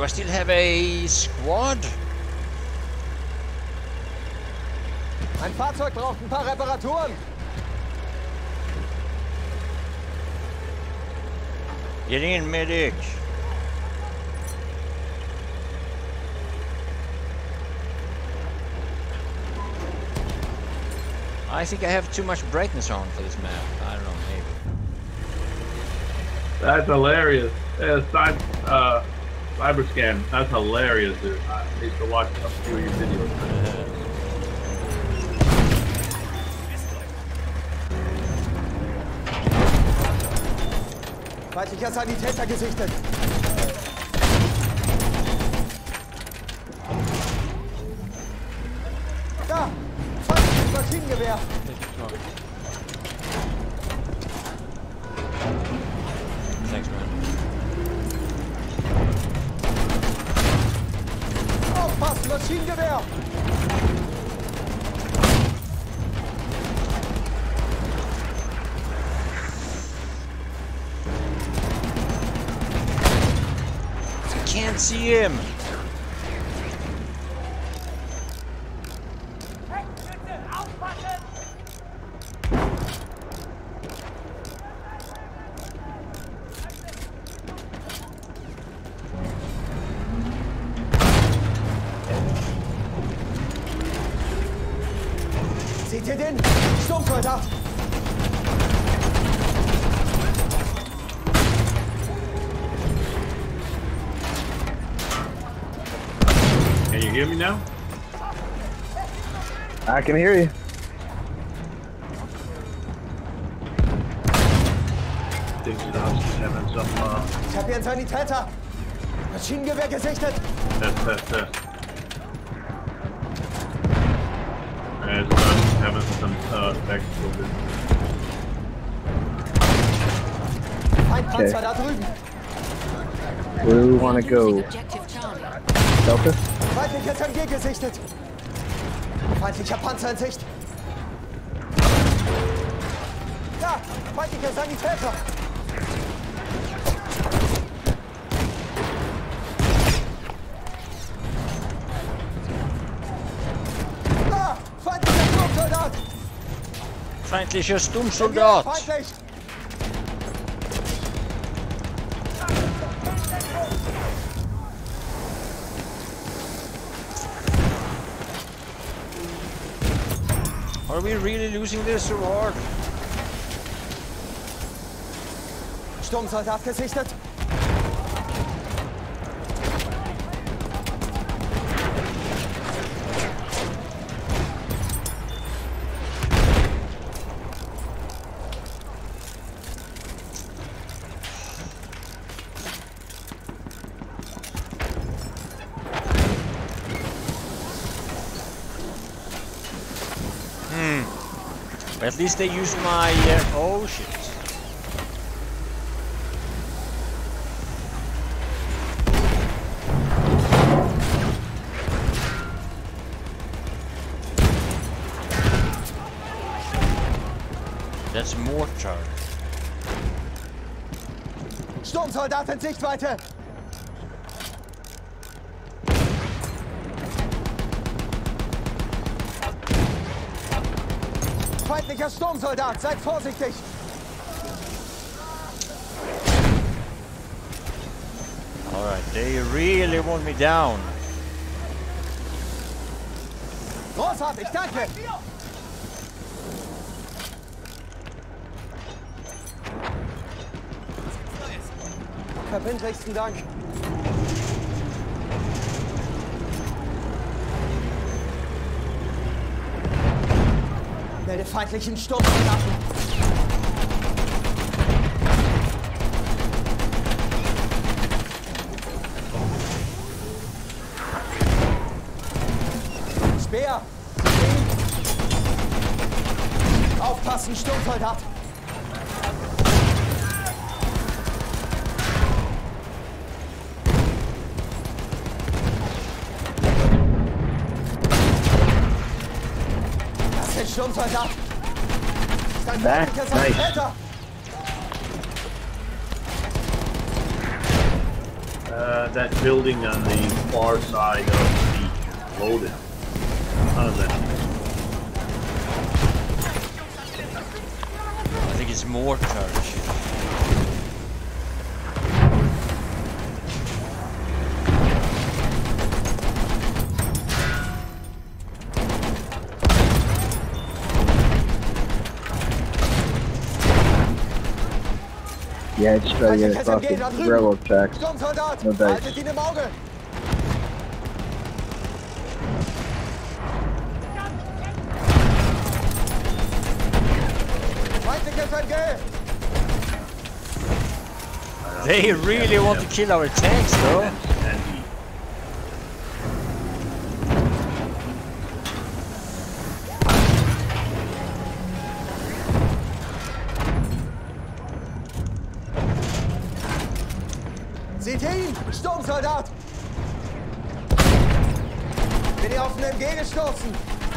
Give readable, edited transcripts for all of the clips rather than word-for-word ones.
I still have a squad? Ein Fahrzeug braucht ein paar Reparaturen. Get in, medic. I think I have too much brightness on for this map. I don't know, maybe. That's hilarious. Cyberscan. That's hilarious, dude. I need to watch a few of your videos. Feindlicher Sanitäter gesichtet. Da! Feindliches Maschinengewehr. Thanks, man. Aufpassen, Maschinengewehr! Can't see him. Seht ihr den? Sturmsoldat! Can you hear me now? I can hear you. Think that I was having some, Ich hab hier einen Sanitäter! Maschinengewehr gesichtet! test. And having some, technical difficulties. Feindpanzer da drüben! Where do we want to go? Objective Charlie. Delta? Feindliches MG gesichtet! Feindlicher Panzer in Sicht! Da! Feindlicher Sanitäter! Da! Feindlicher Sturmsoldat! Feindlicher Sturmsoldat. Feindlich! Are we really losing this so hard? Sturmsoldat gesichtet! At least they use my oh shit. That's mortar. Sturmsoldat in Sichtweite! Feindlicher Sturmsoldat, seid vorsichtig! Alright, they really want me down. Großartig, danke! Verbindlichsten Dank. Melde feindlichen Sturmsoldaten. Speer! Aufpassen, Sturmsoldat! Das sind Sturmsoldat! Das ist ein feindlicher Sanitäter! That building on the far side of the loaded. None of that. I think it's mortar shit. Yeah, just try to get across the railroad tracks. Sturmsoldat, No dice. haltet ihn im Auge. Feindliches MG. They really want to kill our tanks, though. And Seht ihr ihn? Sturmsoldat! Bin ihr auf den MG gestoßen?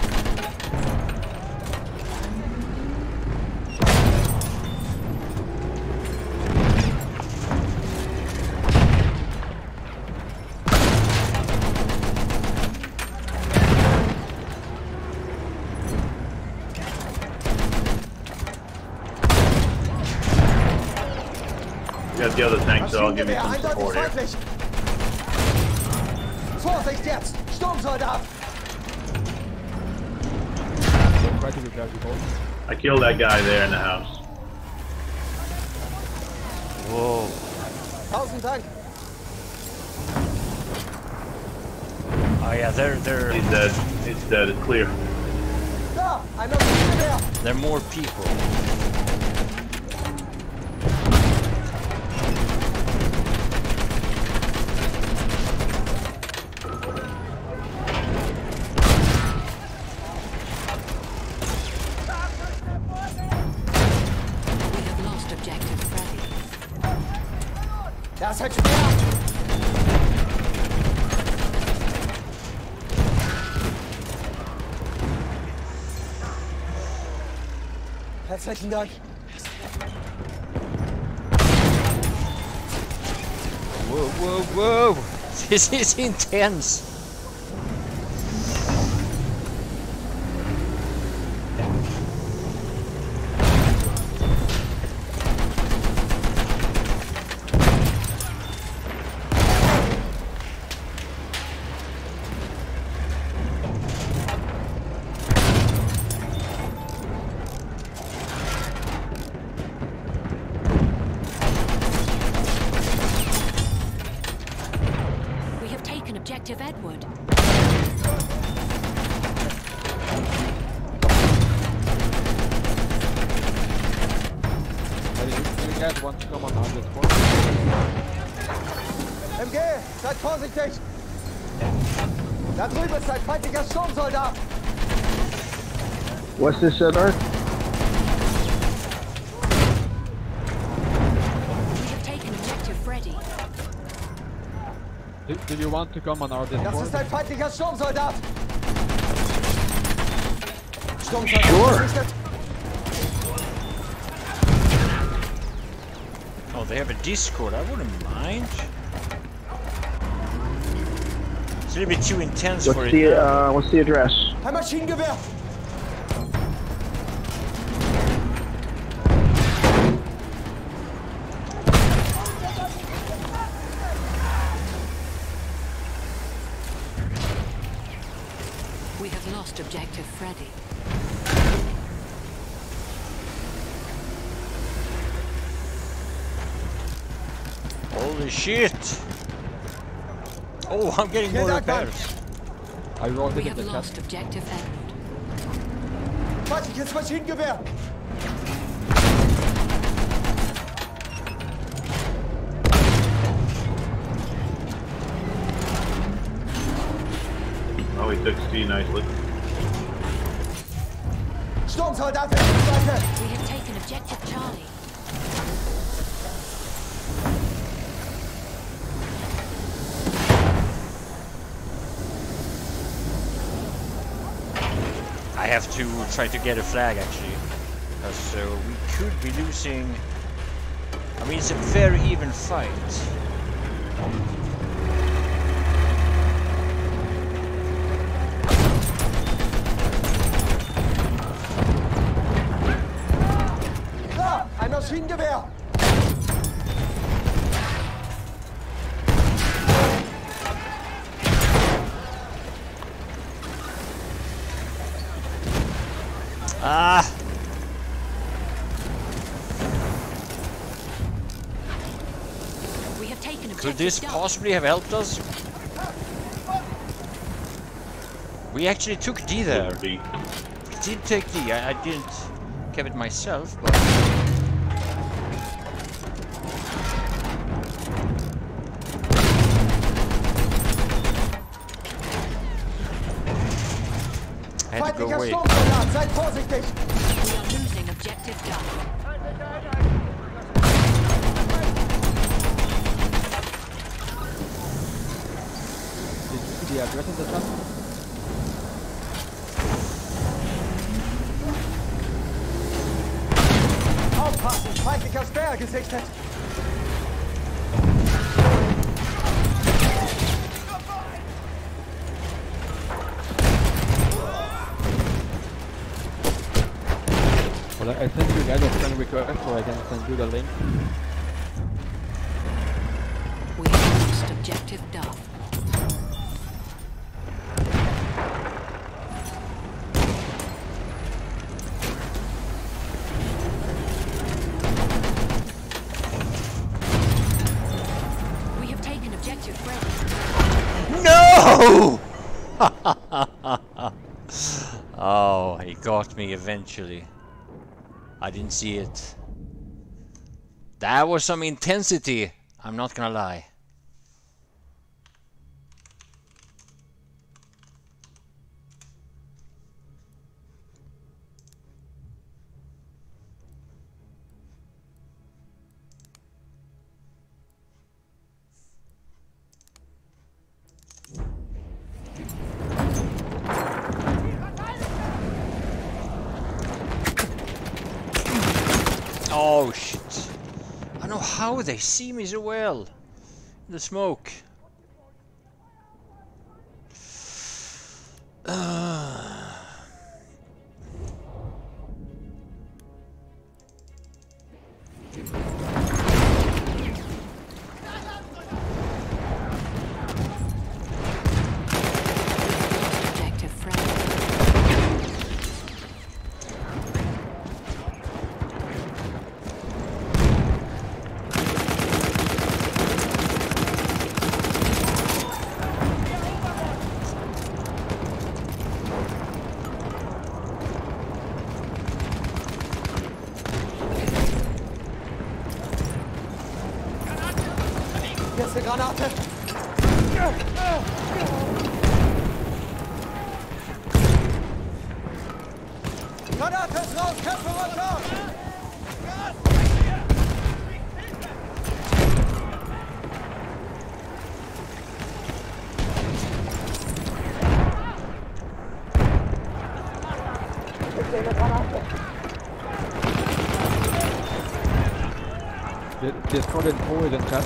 you got the other tank, so I'll give you some Maschinengewehr, support eindeutig here. feindlich! Vorsicht jetzt! Sturmsoldat! I killed that guy there in the house. Whoa. 1000 Dank! Oh yeah, they're He's dead. He's dead. It's clear. Da! Ein Maschinengewehr! they're more people. We have lost objective Freddy. Das hat schwer! Herzlichen Dank! Whoa, whoa, whoa! This is intense. We have taken objective Edward. MG, seid vorsichtig! Da drüben ist ein feindlicher Sturmsoldat! What's this, Dark? We have taken objective Freddy. Do you want to come on our Das Discord? ist ein feindlicher Sturmsoldat! Sturmsoldat Sure. gesichtet! Oh, they have a Discord. I wouldn't mind. It's a little bit too intense for What's it. the now. what's the address? Ein Maschinengewehr! We have lost objective Freddy. Holy shit! Oh, I'm getting more Vielen Dank, Mann. repairs. I wrote We it in have the chat. lost objective Edward. Feindliches Maschinengewehr! Oh, he took C nicely. Sturmsoldat, rechte Seite! We have taken objective Charlie. I have to try to get a flag actually, because we could be losing. I mean, it's a very even fight. Ein Maschinengewehr! Ah! We have taken Could objective this Duff. possibly have helped us? We actually took D there. Could be. We did take D. I didn't keep it myself, but... I had to go Feindlicher away. Sturmsoldat, seid vorsichtig! We are losing objective Duff. Did you see the address in the chat? Aufpassen! Feindlicher Sperr gesichtet! Well, I sent you guys a friend request so I can send you the link. We have lost objective Duff. We have taken objective Freddy. No! Oh, he got me eventually. I didn't see it. That was some intensity, I'm not gonna lie. Oh shit. I don't know how they see me so well in the smoke. Objective Freddy. Hier ist eine Granate! Granate ist raus! Köpfe runter! Ich sehe eine Granate! Discord info is in chat.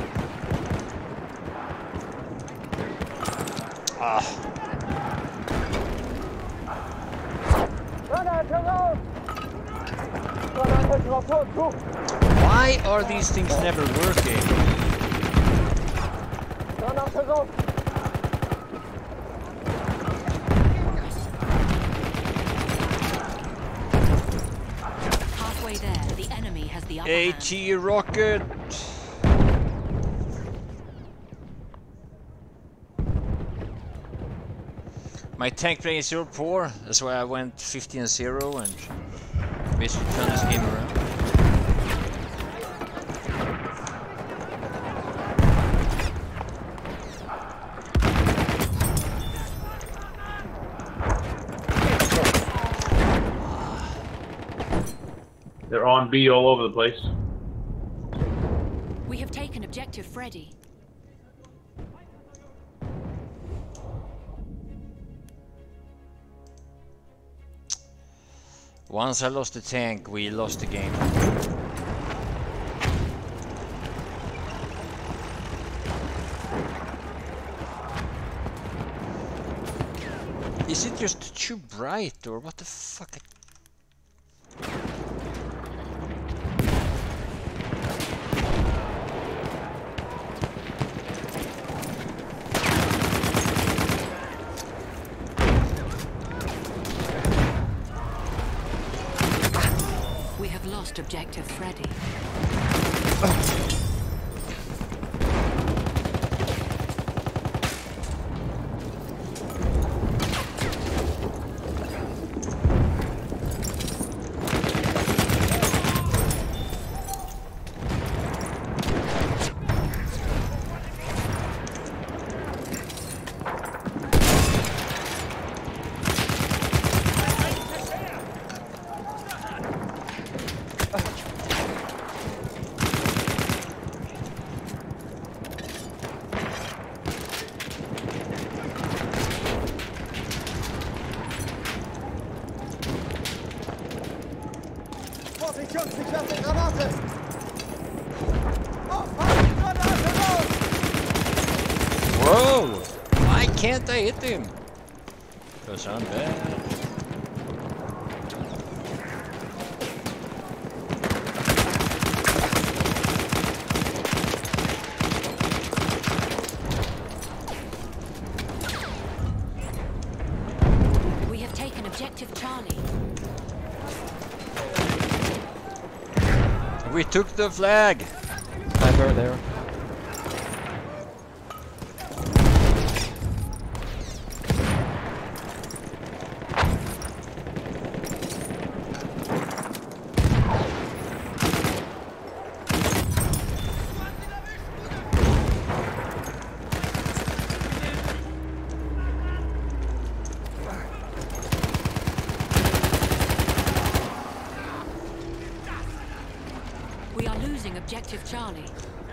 Granate raus! Granate drauf und zu! Why are these things never working? Granate raus! Halfway there, the enemy has the upper hand. AT rocket! My tank play is 0-4, that's why I went 15-0 and basically turned this game around. They're on B all over the place. We have taken objective Freddy. Once I lost the tank, we lost the game. Is it just too bright or what the fuck? objective ready. Vorsicht, Jungs, ich werfe eine Granate! Aufpassen, Granate raus! Whoa! Why can't I hit him? Because I'm bad. We have taken objective Charlie. We took the flag! Sniper there. We are losing objective Charlie.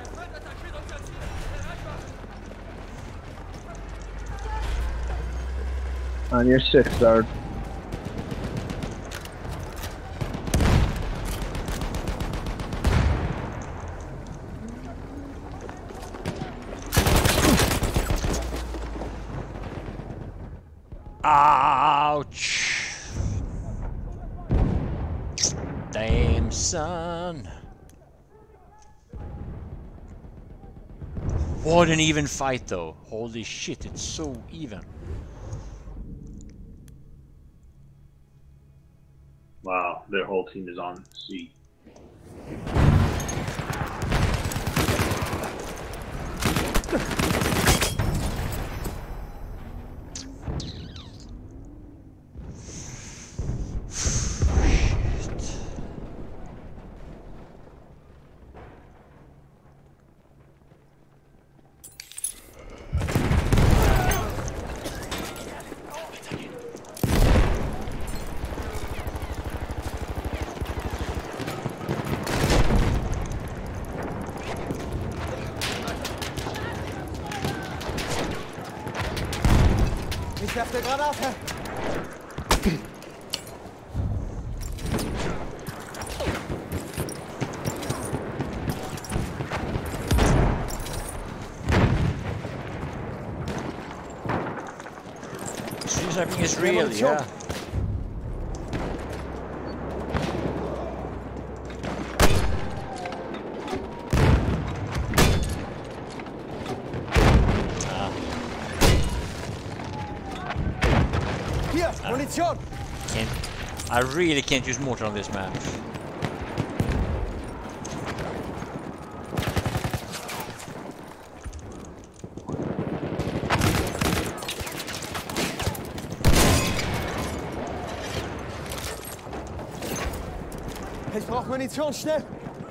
On your 6, Zard. Ouch! Damn, son. What an even fight though. Holy shit, it's so even. Wow, their whole team is on C. Ich werfe eine Granate! She's having is real, yeah. Hier, Munition! I really can't use mortar on this map. Ich brauche Munition, schnell!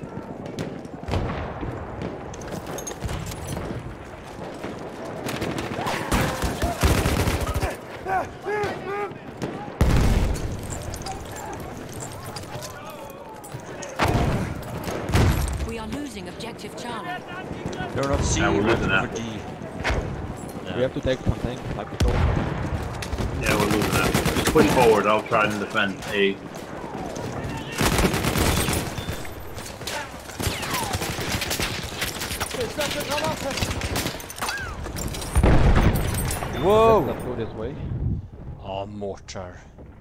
We are losing objective Charlie. You're not C, Yeah, we're we're losing that. D. We have to take something, like control. Yeah, we're losing that. Just push forward, I'll try and defend A. Ich werfe eine Granate! Whoa! Let's go this way. Oh, mortar.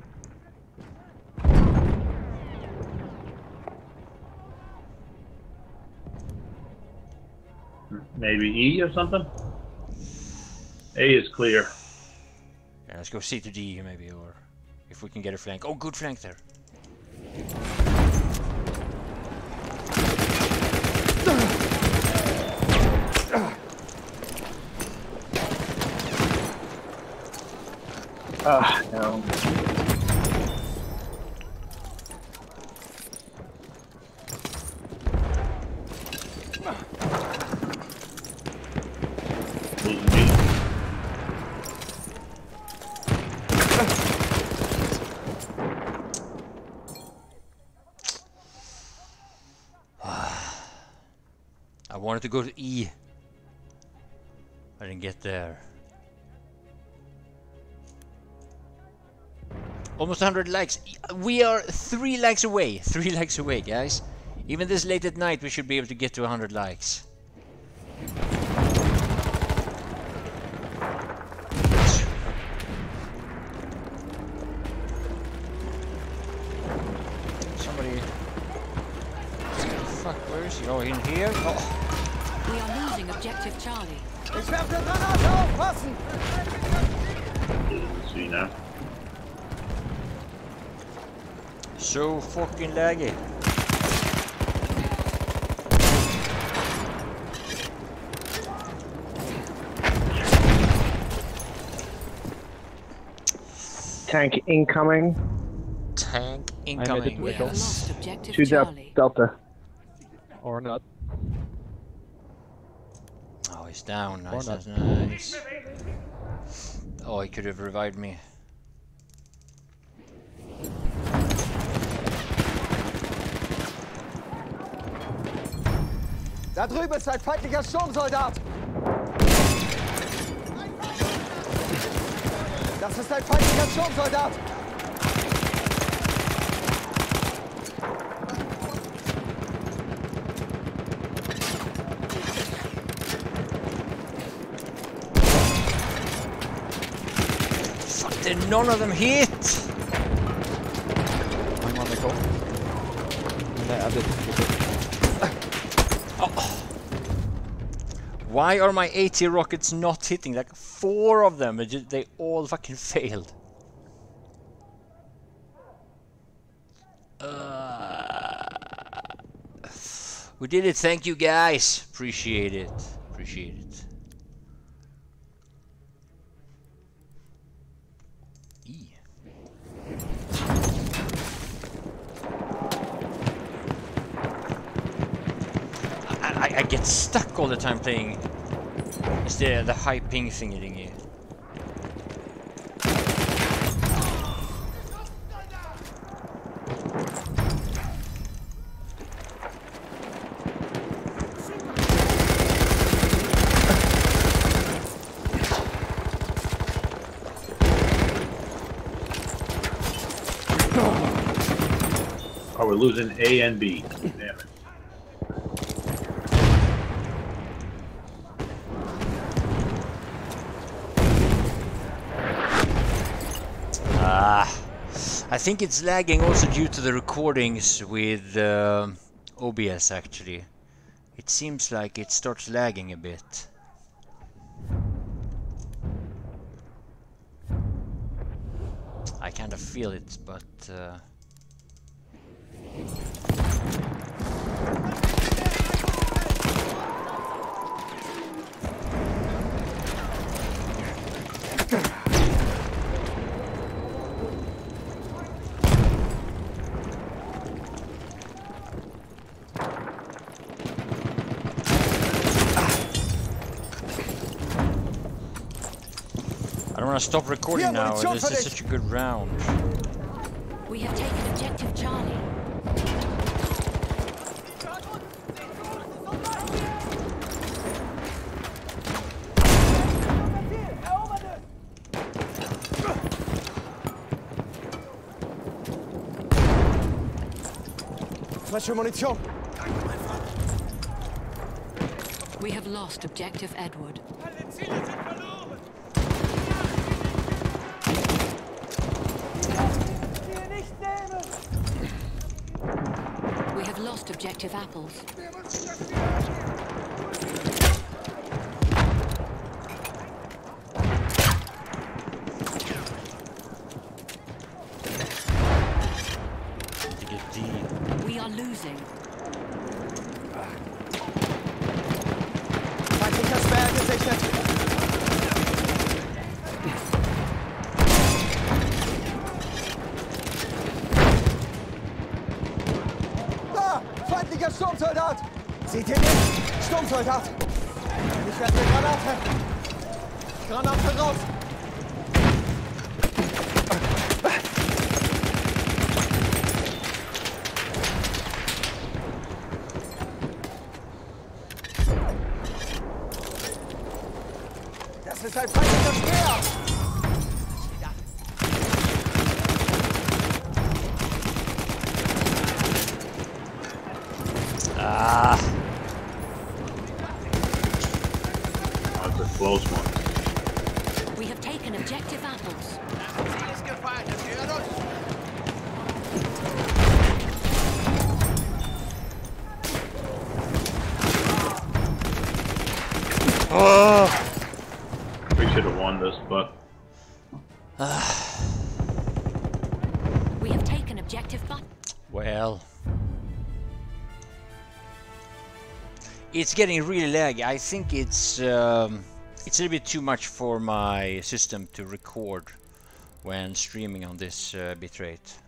Maybe E or something? A is clear. Yeah, let's go C to D maybe, or if we can get a flank. Oh, good flank there. Ah, no. Losing me. I wanted to go to E. I didn't get there. Almost 100 likes. We are 3 likes away. 3 likes away, guys. Even this late at night, we should be able to get to 100 likes. Somebody... Fuck, where is he? Oh, in here? Oh. We are losing objective Charlie. Ich werfe eine Granate, aufpassen! Let's see now. So fucking laggy. Tank incoming. Tank made it incoming, to We a have yes. lost objective Two Charlie. Delta. Or not. Oh, he's down. Or Nice, not. nice, nice. Oh, he could have revived me. Da drüben ist ein feindlicher Sturmsoldat! Das ist ein feindlicher Sturmsoldat! Fuck, did none of them hit? I'm on the go. Nej, I didn't. Why are my AT rockets not hitting? Like 4 of them, they all fucking failed. We did it, thank you guys. Appreciate it. Appreciate it. E. I get stuck all the time playing. It's the high ping thingy. Oh, we're losing A and B. Damn it. I think it's lagging also due to the recordings with OBS actually. It seems like it starts lagging a bit. I kind of feel it, but I don't want to stop recording now. This is such a good round. We have taken objective Charlie. Flasche Munition! We have lost objective Edward. We have lost objective apples. To get D. We are losing. Feindlicher Sperr gesichtet! feindlicher Sturmsoldat! Seht ihr den? Sturmsoldat! Ich werde eine Granate! Granate raus! Das ist ein feindlicher Speer! Ah, That's a close one. We have taken objective apples. oh. We should have won this, but We have taken objective but Well, it's getting really laggy. I think it's a little bit too much for my system to record when streaming on this bitrate.